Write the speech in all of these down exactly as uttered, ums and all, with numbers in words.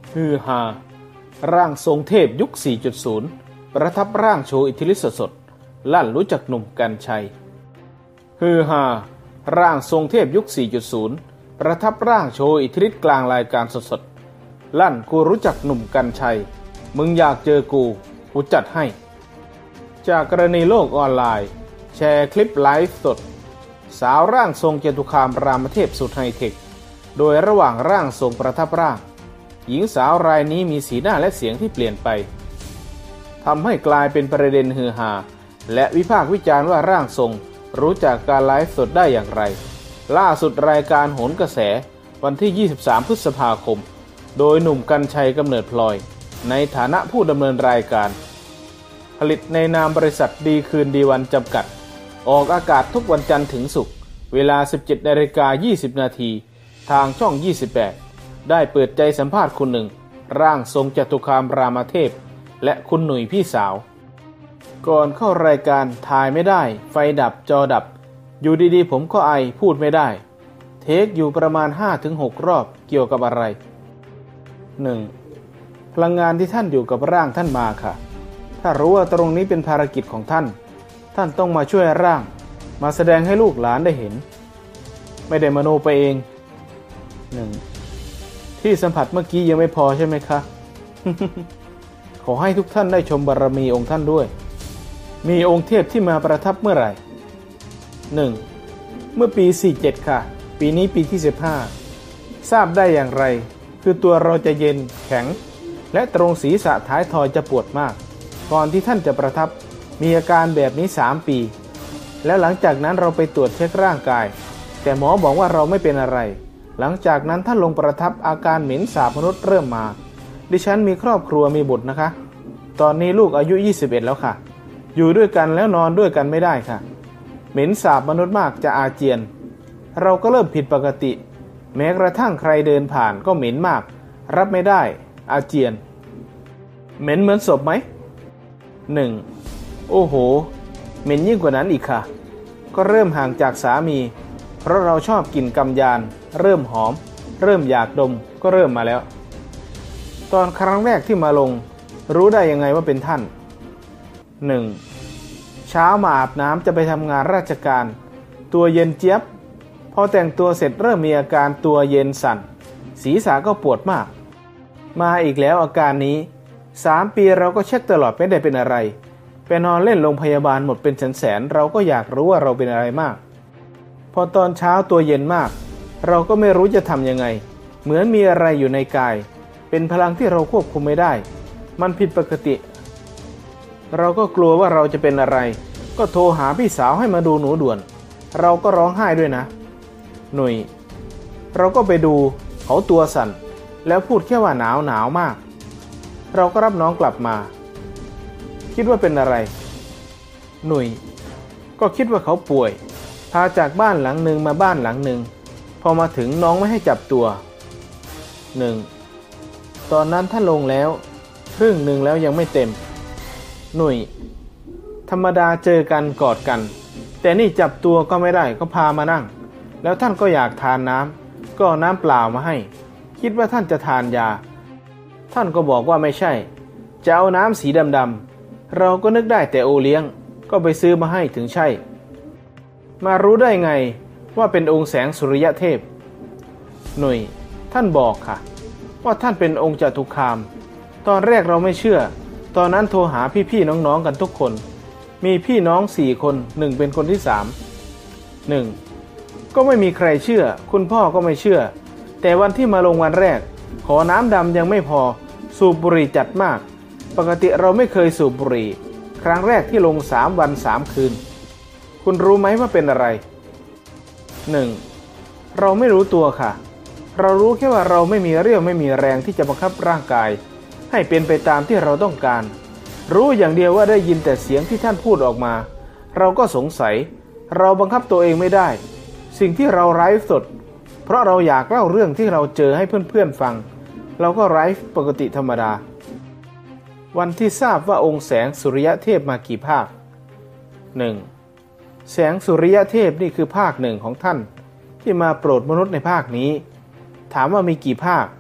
ฮือฮาร่างทรงเทพยุค สี่จุดศูนย์ ประทับร่างโชว์อิทธิฤทธิ์สดๆลั่นรู้จักหนุ่มกรรชัยฮือฮาร่างทรงเทพยุค สี่จุดศูนย์ ประทับร่างโชว์อิทธิฤทธิ์กลางรายการสดๆลั่นกูรู้จักหนุ่มกรรชัยมึงอยากเจอกูกูจัดให้จากกรณีโลกออนไลน์แชร์คลิปไลฟ์สดสาวร่างทรงจตุคามรามเทพสุดไฮเทคโดยระหว่างร่างทรงประทับร่างหญิงสาวรายนี้มีสีหน้าและเสียงที่เปลี่ยนไปทำให้กลายเป็นประเด็นฮือฮาและวิพากษ์วิจารณ์ว่าร่างทรงรู้จักการไลฟ์สดได้อย่างไรล่าสุดรายการโหนกระแสวันที่ยี่สิบสามพฤษภาคมโดยหนุ่มกรรชัยกำเนิดพลอยในฐานะผู้ดำเนินรายการผลิตในนามบริษัทดีคืนดีวันจำกัดออกอากาศทุกวันจันทร์ถึงศุกร์เวลา สิบเจ็ดนาฬิกายี่สิบนาทีทางช่องยี่สิบแปดได้เปิดใจสัมภาษณ์คุณหนึ่งร่างทรงจตุคามรามเทพและคุณหนุ่ยพี่สาวก่อนเข้ารายการถ่ายไม่ได้ไฟดับจอดับอยู่ดีๆผมก็ไอพูดไม่ได้เทคอยู่ประมาณ ห้าถึงหก รอบเกี่ยวกับอะไร หนึ่ง. พลังงานที่ท่านอยู่กับร่างท่านมาค่ะถ้ารู้ว่าตรงนี้เป็นภารกิจของท่านท่านต้องมาช่วยร่างมาแสดงให้ลูกหลานได้เห็นไม่ได้มโนไปเอง หนึ่ง. ที่สัมผัสเมื่อกี้ยังไม่พอใช่ไหมคะ ขอให้ทุกท่านได้ชมบารมีองค์ท่านด้วยมีองค์เทพที่มาประทับเมื่อไหร่ หนึ่ง. เมื่อปีสี่สิบเจ็ดค่ะปีนี้ปีที่สิบห้าทราบได้อย่างไรคือตัวเราจะเย็นแข็งและตรงศีรษะท้ายทอยจะปวดมากก่อนที่ท่านจะประทับมีอาการแบบนี้สามปีแล้วหลังจากนั้นเราไปตรวจเช็คร่างกายแต่หมอบอกว่าเราไม่เป็นอะไรหลังจากนั้นท่านลงประทับอาการเหม็นสาบมนุษย์เริ่มมาดิฉันมีครอบครัวมีบุตรนะคะตอนนี้ลูกอายุยี่สิบเอ็ดแล้วค่ะอยู่ด้วยกันแล้วนอนด้วยกันไม่ได้ค่ะเหม็นสาบมนุษย์มากจะอาเจียนเราก็เริ่มผิดปกติแม้กระทั่งใครเดินผ่านก็เหม็นมากรับไม่ได้อาเจียนเหม็นเหมือนศพไหม หนึ่ง. โอ้โหเหม็นยิ่งกว่านั้นอีกค่ะก็เริ่มห่างจากสามีเพราะเราชอบกลิ่นกำยานเริ่มหอมเริ่มอยากดมก็เริ่มมาแล้วตอนครั้งแรกที่มาลงรู้ได้ยังไงว่าเป็นท่าน หนึ่ง. เช้ามาอาบน้ำจะไปทำงานราชการตัวเย็นเจี๊ยบพอแต่งตัวเสร็จเริ่มมีอาการตัวเย็นสั่นศีรษะก็ปวดมากมาอีกแล้วอาการนี้สามปีเราก็เช็คตลอดไม่ได้เป็นอะไรไปนอนเล่นโรงพยาบาลหมดเป็นแสนๆเราก็อยากรู้ว่าเราเป็นอะไรมากพอตอนเช้าตัวเย็นมากเราก็ไม่รู้จะทำยังไงเหมือนมีอะไรอยู่ในกายเป็นพลังที่เราควบคุมไม่ได้มันผิดปกติเราก็กลัวว่าเราจะเป็นอะไรก็โทรหาพี่สาวให้มาดูหนูด่วนเราก็ร้องไห้ด้วยนะหนุ่ยเราก็ไปดูเขาตัวสั่นแล้วพูดแค่ว่าหนาวหนาวมากเราก็รับน้องกลับมาคิดว่าเป็นอะไรหนุ่ยก็คิดว่าเขาป่วยพาจากบ้านหลังหนึ่งมาบ้านหลังหนึ่งพอมาถึงน้องไม่ให้จับตัว หนึ่ง. ตอนนั้นท่านลงแล้วครึ่งหนึ่งแล้วยังไม่เต็มหนุ่ยธรรมดาเจอกันกอดกันแต่นี่จับตัวก็ไม่ได้ก็พามานั่งแล้วท่านก็อยากทานน้ำก็เอาน้ำเปล่ามาให้คิดว่าท่านจะทานยาท่านก็บอกว่าไม่ใช่จะเอาน้ำสีดำๆเราก็นึกได้แต่โอเลี้ยงก็ไปซื้อมาให้ถึงใช่มารู้ได้ไงว่าเป็นองค์แสงสุริยะเทพหนุ่ยท่านบอกค่ะว่าท่านเป็นองค์จตุคามตอนแรกเราไม่เชื่อตอนนั้นโทรหาพี่ๆน้องๆกันทุกคนมีพี่น้องสี่คนหนึ่งเป็นคนที่สามหนึ่งก็ไม่มีใครเชื่อคุณพ่อก็ไม่เชื่อแต่วันที่มาลงวันแรกขอน้ำดำยังไม่พอสูบบุหรี่จัดมากปกติเราไม่เคยสูบบุหรี่ครั้งแรกที่ลงสามวันสามคืนคุณรู้ไหมว่าเป็นอะไร หนึ่ง. เราไม่รู้ตัวค่ะเรารู้แค่ว่าเราไม่มีเรี่ยวไม่มีแรงที่จะบังคับร่างกายให้เป็นไปตามที่เราต้องการรู้อย่างเดียวว่าได้ยินแต่เสียงที่ท่านพูดออกมาเราก็สงสัยเราบังคับตัวเองไม่ได้สิ่งที่เราไลฟ์สดเพราะเราอยากเล่าเรื่องที่เราเจอให้เพื่อนๆฟังเราก็ไลฟ์ปกติธรรมดาวันที่ทราบว่าองค์แสงสุริยะเทพมากี่ภาค หนึ่ง. แสงสุริยะเทพนี่คือภาคหนึ่งของท่านที่มาโปรดมนุษย์ในภาคนี้ถามว่ามีกี่ภาค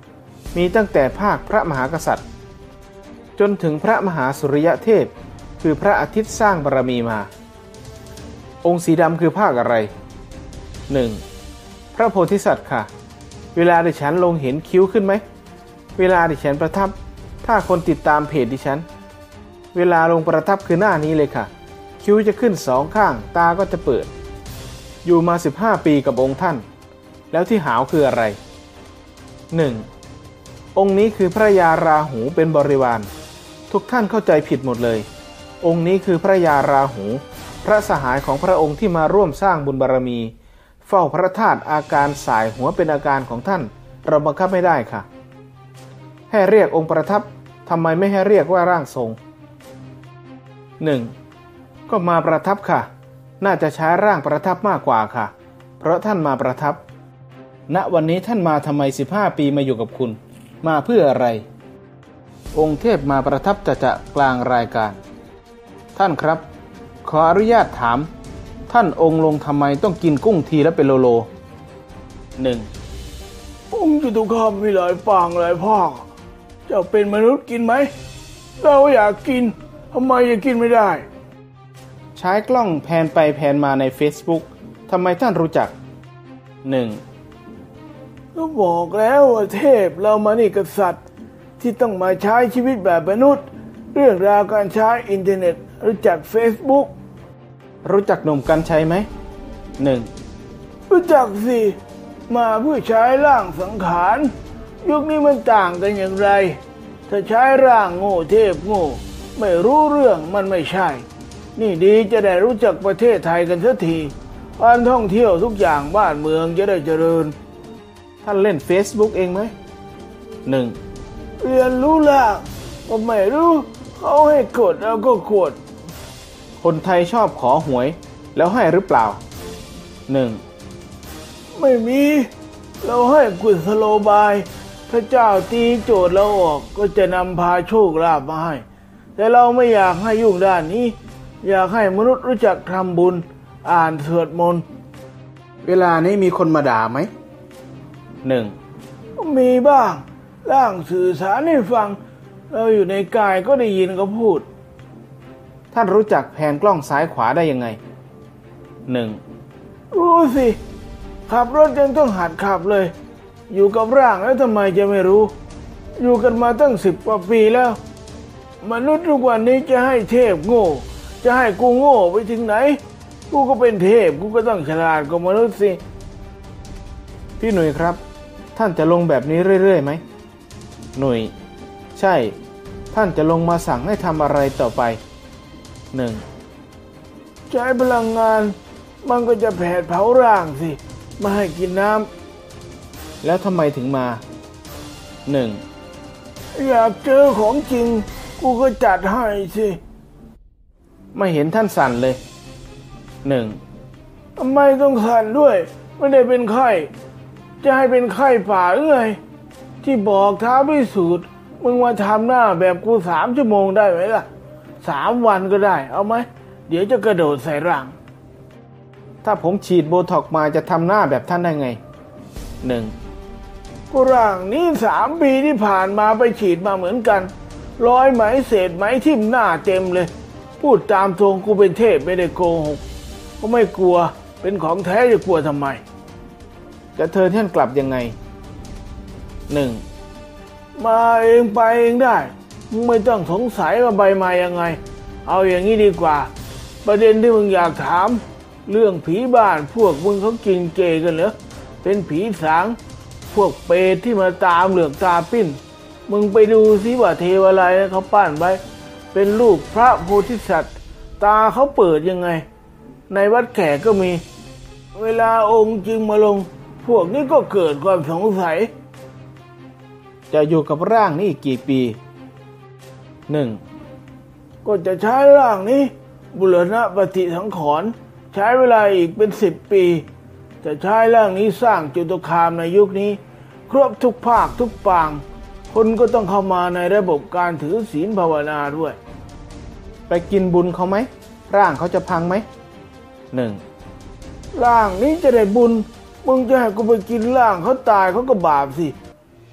มีตั้งแต่ภาคพระมหากษัตริย์จนถึงพระมหาสุริยเทพคือพระอาทิตย์สร้างบารมีมาองค์สีดำคือภาคอะไร หนึ่ง. พระโพธิสัตว์ค่ะเวลาดิฉันลงเห็นคิ้วขึ้นไหมเวลาดิฉันประทับถ้าคนติดตามเพจดิฉันเวลาลงประทับคือหน้านี้เลยค่ะคิ้วจะขึ้นสองข้างตาก็จะเปิดอยู่มาสิบห้าปีกับองค์ท่านแล้วที่หาวคืออะไร หนึ่ง. องค์นี้คือพระยาราหูเป็นบริวารทุกท่านเข้าใจผิดหมดเลยองค์นี้คือพระยาราหูพระสหายของพระองค์ที่มาร่วมสร้างบุญบารมีเฝ้าพระธาตุอาการสายหัวเป็นอาการของท่านเราบังคับไม่ได้ค่ะให้เรียกองค์ประทับทำไมไม่ให้เรียกว่าร่างทรง หนึ่ง. ก็มาประทับค่ะน่าจะใช้ร่างประทับมากกว่าค่ะเพราะท่านมาประทับณวันนี้ท่านมาทำไมสิบห้าปีมาอยู่กับคุณมาเพื่ออะไรองค์เทพมาประทับจะจะกลางรายการท่านครับขออนุญาตถามท่านองค์ลงทำไมต้องกินกุ้งทีละเป็นโลโล หนึ่ง. องค์จตุคามมีหลายปางหลายภาคเจ้าเป็นมนุษย์กินไหมเราอยากกินทำไมจะกินไม่ได้ใช้กล้องแพนไปแพนมาใน Facebook ทำไมท่านรู้จัก หนึ่ง. ก็บอกแล้วว่าเทพเรามานี่กษัตริย์ที่ต้องมาใช้ชีวิตแบบมนุษย์เรื่องราวการใช้อินเทอร์เน็ตรู้จัก Facebook รู้จักหนุ่มกรรชัยไหม หนึ่ง. รู้จักสิมาเพื่อใช้ร่างสังขารยุคนี้มันต่างกันอย่างไรถ้าใช้ร่างโง่เทพโง่ไม่รู้เรื่องมันไม่ใช่นี่ดีจะได้รู้จักประเทศไทยกันสักทีการท่องเที่ยวทุกอย่างบ้านเมืองจะได้เจริญท่านเล่น Facebook เองไหม หนึ่ง. เรียนรู้ล่ะก็ไม่รู้เขาให้กดแล้วก็กดคนไทยชอบขอหวยแล้วให้หรือเปล่า หนึ่ง. ไม่มีเราให้กุศโลบายพระเจ้าตีโจทย์เราออกก็จะนำพาโชคลาภมาให้แต่เราไม่อยากให้ยุ่งด้านนี้อยากให้มนุษย์รู้จักทำบุญอ่านสวดมนต์เวลานี้มีคนมาด่าไหม หนึ่ง. มีบ้างร่างสื่อสารให้ฟังเราอยู่ในกายก็ได้ยินเขาพูดท่านรู้จักแผนกล้องซ้ายขวาได้ยังไง หนึ่ง. รู้สิขับรถยังต้องหัดขับเลยอยู่กับร่างแล้วทำไมจะไม่รู้อยู่กันมาตั้งสิบกว่าปีแล้วมนุษย์ทุกวันนี้จะให้เทพโง่จะให้กูโง่ไปถึงไหนกูก็เป็นเทพกูก็ต้องฉลาดกว่ามนุษย์สิพี่หนุ่ยครับท่านจะลงแบบนี้เรื่อยๆไหมหนุ่ยใช่ท่านจะลงมาสั่งให้ทำอะไรต่อไป หนึ่ง. ใช้พลังงานมันก็จะแผดเผาร่างสิมาให้กินน้ำแล้วทำไมถึงมา หนึ่ง. อยากเจอของจริงกูก็จัดให้สิไม่เห็นท่านสั่นเลย หนึ่ง. ทำไมต้องสั่นด้วยไม่ได้เป็นไข้จะให้เป็นไข้ป่าหรือไงที่บอกท้าพิสูจน์มึงมาทำหน้าแบบกูสามชั่วโมงได้ไหมล่ะสามวันก็ได้เอาไหมเดี๋ยวจะกระโดดใส่ร่างถ้าผมฉีดโบท็อกมาจะทำหน้าแบบท่านได้ไง หนึ่ง. กูร่างนี้สามปีที่ผ่านมาไปฉีดมาเหมือนกันร้อยไหมเศษไหมทิ่มหน้าเต็มเลยพูดตามตรงกูเป็นเทพไม่ได้โกหกก็ไม่กลัวเป็นของแท้จะกลัวทำไมจะเธอท่านกลับยังไง หนึ่ง. มาเองไปเองได้มึงไม่ต้องสงสัยว่าใบมายังไงเอาอย่างนี้ดีกว่าประเด็นที่มึงอยากถามเรื่องผีบ้านพวกมึงเขากินเกย์กันเหรอเป็นผีสางพวกเปรตที่มาตามเหลือกตาปิ้นมึงไปดูสิว่าเทวาลัยเขาปั้นไว้เป็นรูปพระโพธิสัตว์ตาเขาเปิดยังไงในวัดแขกก็มีเวลาองค์จริงมาลงพวกนี้ก็เกิดความสงสัยจะอยู่กับร่างนี้กี่ปี หนึ่ง. ก็จะใช้ร่างนี้บุรณะปฏิสังขรณ์ใช้เวลาอีกเป็นสิบปีจะใช้ร่างนี้สร้างจตุคามในยุคนี้ครบทุกภาคทุกปางคนก็ต้องเข้ามาในระบบการถือศีลภาวนาด้วยไปกินบุญเขาไหมร่างเขาจะพังไหม หนึ่ง. ร่างนี้จะได้บุญมึงจะให้กูไปกินร่างเขาตายเขาก็บาปสิ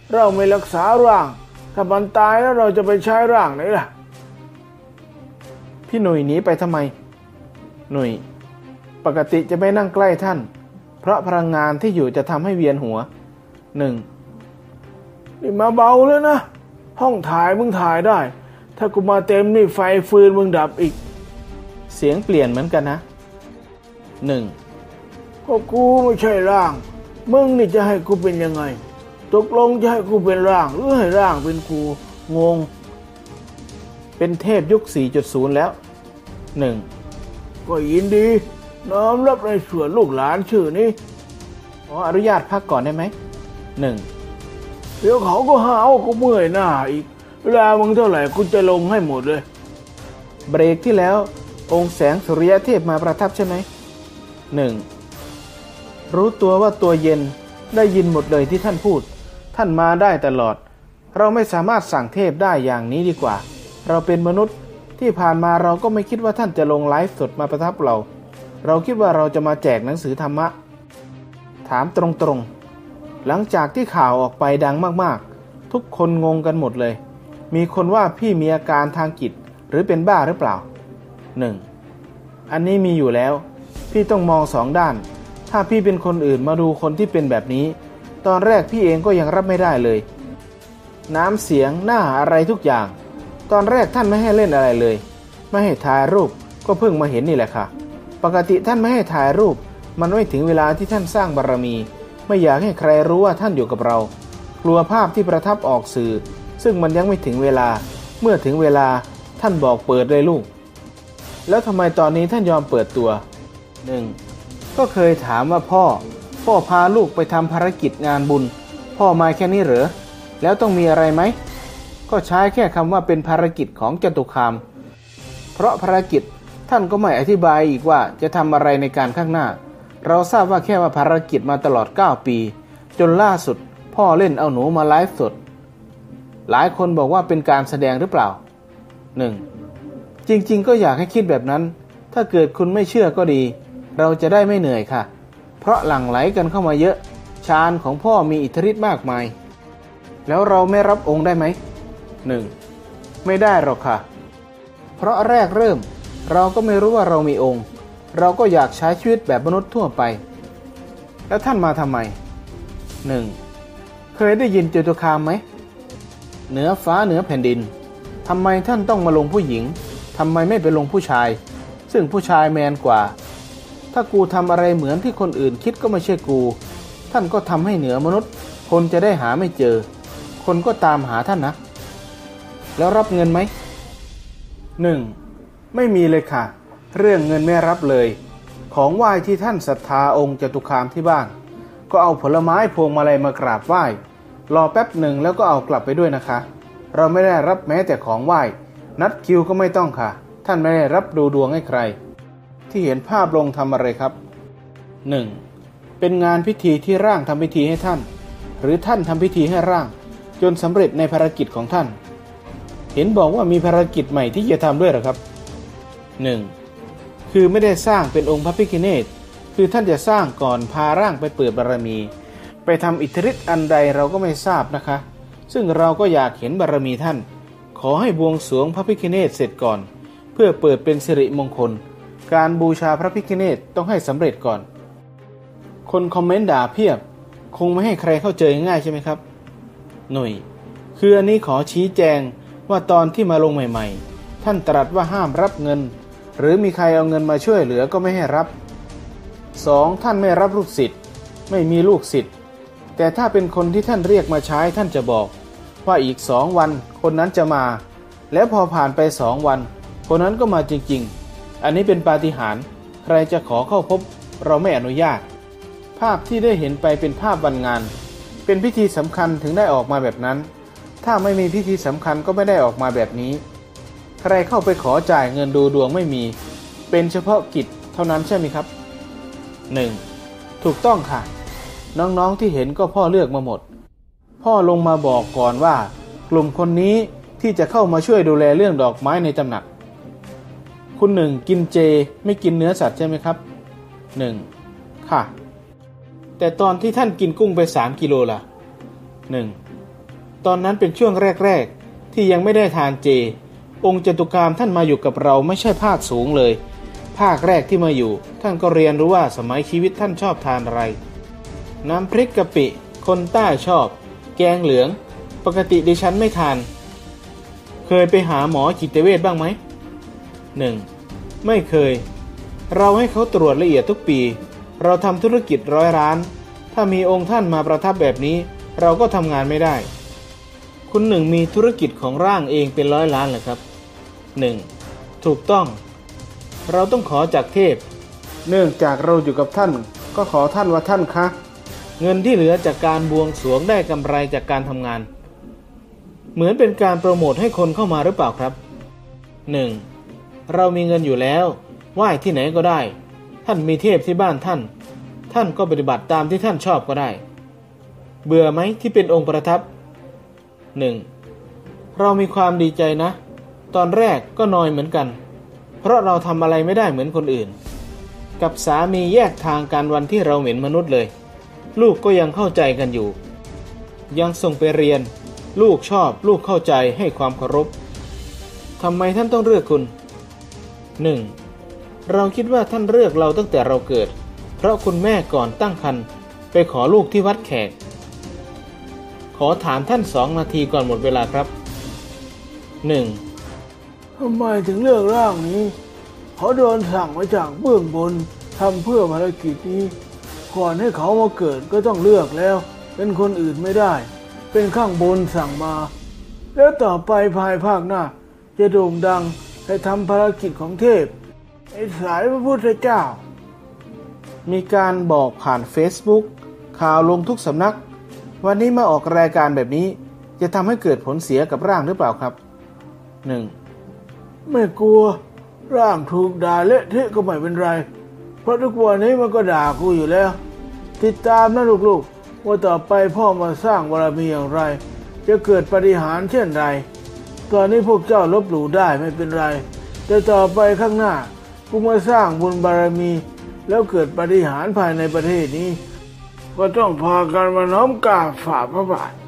เราไม่รักษาร่างถ้ามันตายแล้วเราจะไปใช้ร่างไหนล่ะพี่หนุ่ยหนีไปทำไมหนุ่ยปกติจะไม่นั่งใกล้ท่านเพราะพลังงานที่อยู่จะทำให้เวียนหัวหนึ่งนี่มาเบาแล้วนะห้องถ่ายมึงถ่ายได้ถ้ากูมาเต็มนี่ไฟฟืนมึงดับอีกเสียงเปลี่ยนเหมือนกันนะหนึ่งก็กูไม่ใช่ร่างมึงนี่จะให้กูเป็นยังไงตกลงจะให้กูเป็นร่างหรือให้ร่างเป็นกูงงเป็นเทพยุค สี่จุดศูนย์ แล้วหนึ่งก็ยินดีน้อมรับในส่วนลูกหลานชื่อนี้ขออนุญาตพักก่อนได้ไหมหนึ่งเดี๋ยวเขาก็หาว่ากูเมื่อยหน้าอีกเวลามึงเท่าไหร่กูจะลงให้หมดเลยเบรกที่แล้วองค์แสงสุริยเทพมาประทับใช่ไหมหนึ่งรู้ตัวว่าตัวเย็นได้ยินหมดเลยที่ท่านพูดท่านมาได้ตลอดเราไม่สามารถสั่งเทพได้อย่างนี้ดีกว่าเราเป็นมนุษย์ที่ผ่านมาเราก็ไม่คิดว่าท่านจะลงไลฟ์สดมาประทับเราเราคิดว่าเราจะมาแจกหนังสือธรรมะถามตรงๆหลังจากที่ข่าวออกไปดังมากๆทุกคนงงกันหมดเลยมีคนว่าพี่มีอาการทางจิตหรือเป็นบ้าหรือเปล่าหนึ่งอันนี้มีอยู่แล้วพี่ต้องมองสองด้านถ้าพี่เป็นคนอื่นมาดูคนที่เป็นแบบนี้ตอนแรกพี่เองก็ยังรับไม่ได้เลยน้ำเสียงหน้าอะไรทุกอย่างตอนแรกท่านไม่ให้เล่นอะไรเลยไม่ให้ถ่ายรูปก็เพิ่งมาเห็นนี่แหละค่ะปกติท่านไม่ให้ถ่ายรูปมันไม่ถึงเวลาที่ท่านสร้างบารมีไม่อยากให้ใครรู้ว่าท่านอยู่กับเรากลัวภาพที่ประทับออกสื่อซึ่งมันยังไม่ถึงเวลาเมื่อถึงเวลาท่านบอกเปิดเลยลูกแล้วทำไมตอนนี้ท่านยอมเปิดตัวหนึ่งก็เคยถามว่าพ่อพ่อพาลูกไปทำภารกิจงานบุญพ่อมาแค่นี้เหรอแล้วต้องมีอะไรไหมก็ใช้แค่คำว่าเป็นภารกิจของจตุคามเพราะภารกิจท่านก็ไม่อธิบายอีกว่าจะทำอะไรในการข้างหน้าเราทราบว่าแค่ว่าภารกิจมาตลอดเก้าปีจนล่าสุดพ่อเล่นเอาหนูมาไลฟ์สดหลายคนบอกว่าเป็นการแสดงหรือเปล่าหนึ่งจริงๆก็อยากให้คิดแบบนั้นถ้าเกิดคุณไม่เชื่อก็ดีเราจะได้ไม่เหนื่อยค่ะเพราะหลั่งไหลกันเข้ามาเยอะฌานของพ่อมีอิทธิฤทธิ์มากมายแล้วเราไม่รับองค์ได้ไหมหนึ่งไม่ได้หรอกค่ะเพราะแรกเริ่มเราก็ไม่รู้ว่าเรามีองค์เราก็อยากใช้ชีวิตแบบมนุษย์ทั่วไปแล้วท่านมาทำไมหนึ่งเคยได้ยินจตุคามไหมเหนือฟ้าเหนือแผ่นดินทำไมท่านต้องมาลงผู้หญิงทำไมไม่ไปลงผู้ชายซึ่งผู้ชายแมนกว่าถ้ากูทำอะไรเหมือนที่คนอื่นคิดก็ไม่ใช่กูท่านก็ทำให้เหนือมนุษย์คนจะได้หาไม่เจอคนก็ตามหาท่านนะแล้วรับเงินไหมหนึ่งไม่มีเลยค่ะเรื่องเงินไม่รับเลยของไหว้ที่ท่านศรัทธาองค์จตุคามที่บ้านก็เอาผลไม้พวงมาลัยมากราบไหว้รอแป๊บหนึ่งแล้วก็เอากลับไปด้วยนะคะเราไม่ได้รับแม้แต่ของไหว้นัดคิวก็ไม่ต้องค่ะท่านไม่ได้รับดูดวงให้ใครที่เห็นภาพลงทำอะไรครับหนึ่งเป็นงานพิธีที่ร่างทำพิธีให้ท่านหรือท่านทำพิธีให้ร่างจนสำเร็จในภารกิจของท่านเห็นบอกว่ามีภารกิจใหม่ที่จะทำด้วยหรอครับหนึ่งคือไม่ได้สร้างเป็นองค์พระพิฆเนศคือท่านจะสร้างก่อนพาร่างไปเปิดบารมีไปทำอิทธิฤทธิ์อันใดเราก็ไม่ทราบนะคะซึ่งเราก็อยากเห็นบารมีท่านขอให้บวงสรวงพระพิฆเนศเสร็จก่อนเพื่อเปิดเป็นสิริมงคลการบูชาพระพิฆเนศต้องให้สำเร็จก่อนคนคอมเมนต์ด่าเพียบคงไม่ให้ใครเข้าใจง่ายใช่ไหมครับหน่วยคืออันนี้ขอชี้แจงว่าตอนที่มาลงใหม่ๆท่านตรัสว่าห้ามรับเงินหรือมีใครเอาเงินมาช่วยเหลือก็ไม่ให้รับสองท่านไม่รับลูกศิษย์ไม่มีลูกศิษย์แต่ถ้าเป็นคนที่ท่านเรียกมาใช้ท่านจะบอกว่าอีกสองวันคนนั้นจะมาแล้วพอผ่านไปสองวันคนนั้นก็มาจริงๆอันนี้เป็นปาฏิหาริย์ใครจะขอเข้าพบเราไม่อนุญาตภาพที่ได้เห็นไปเป็นภาพวันงานเป็นพิธีสำคัญถึงได้ออกมาแบบนั้นถ้าไม่มีพิธีสำคัญก็ไม่ได้ออกมาแบบนี้ใครเข้าไปขอจ่ายเงินดูดวงไม่มีเป็นเฉพาะกิจเท่านั้นใช่ไหมครับหนึ่งถูกต้องค่ะน้องๆที่เห็นก็พ่อเลือกมาหมดพ่อลงมาบอกก่อนว่ากลุ่มคนนี้ที่จะเข้ามาช่วยดูแลเรื่องดอกไม้ในตำหนักคุณหนึ่งกินเจไม่กินเนื้อสัตว์ใช่ไหมครับหนึ่งค่ะแต่ตอนที่ท่านกินกุ้งไปสามกิโลล่ะหนึ่งตอนนั้นเป็นช่วงแรกๆที่ยังไม่ได้ทานเจองค์จตุคามท่านมาอยู่กับเราไม่ใช่ภาคสูงเลยภาคแรกที่มาอยู่ท่านก็เรียนรู้ว่าสมัยชีวิตท่านชอบทานอะไรน้ำพริกกะปิคนใต้ชอบแกงเหลืองปกติดิฉันไม่ทานเคยไปหาหมอจิตเวชบ้างไหม หนึ่ง. ไม่เคยเราให้เขาตรวจละเอียดทุกปีเราทำธุรกิจร้อยร้านถ้ามีองค์ท่านมาประทับแบบนี้เราก็ทำงานไม่ได้คุณหนึ่งมีธุรกิจของร่างเองเป็นร้อยล้านเหรอครับ หนึ่ง. ถูกต้องเราต้องขอจากเทพเนื่องจากเราอยู่กับท่านก็ขอท่านว่าท่านคะเงินที่เหลือจากการบวงสรวงได้กำไรจากการทำงานเหมือนเป็นการโปรโมทให้คนเข้ามาหรือเปล่าครับ หนึ่ง. เรามีเงินอยู่แล้วไหว้ที่ไหนก็ได้ท่านมีเทพที่บ้านท่านท่านก็ปฏิบัติตามที่ท่านชอบก็ได้เบื่อไหมที่เป็นองค์ประทับ หนึ่ง. เรามีความดีใจนะตอนแรกก็นอยเหมือนกันเพราะเราทำอะไรไม่ได้เหมือนคนอื่นกับสามีแยกทางกันวันที่เราเหม็นมนุษย์เลยลูกก็ยังเข้าใจกันอยู่ยังส่งไปเรียนลูกชอบลูกเข้าใจให้ความเคารพทำไมท่านต้องเลือกคุณ หนึ่ง. เราคิดว่าท่านเลือกเราตั้งแต่เราเกิดเพราะคุณแม่ก่อนตั้งครรภ์ไปขอลูกที่วัดแขกขอถามท่านสองนาทีก่อนหมดเวลาครับ หนึ่ง. ทำไมถึงเลือกร่างนี้เขาโดนสั่งมาจากเบื้องบนทำเพื่อภารกิจนี้ก่อนให้เขามาเกิดก็ต้องเลือกแล้วเป็นคนอื่นไม่ได้เป็นข้างบนสั่งมาแล้วต่อไปภายภาคหน้าจะโด่งดังให้ทำภารกิจของเทพไอ้สายพระพุทธเจ้ามีการบอกผ่าน Facebook ข่าวลงทุกสำนักวันนี้มาออกรายการแบบนี้จะทำให้เกิดผลเสียกับร่างหรือเปล่าครับ หนึ่ง. ไม่กลัวร่างถูกด่าเละเทะก็ไม่เป็นไรเพราะทุกวันนี้มันก็ด่ากูอยู่แล้วติดตามนะลูกๆว่าต่อไปพ่อมาสร้างบารมีอย่างไรจะเกิดปาฏิหาริย์เช่นไรตอนนี้พวกเจ้าลบหลู่ได้ไม่เป็นไรแต่ต่อไปข้างหน้ากูมาสร้างบุญบารมีแล้วเกิดปาฏิหาริย์ภายในประเทศนี้ก็ต้องพากันมาน้อมกราบฝ่าพระบาท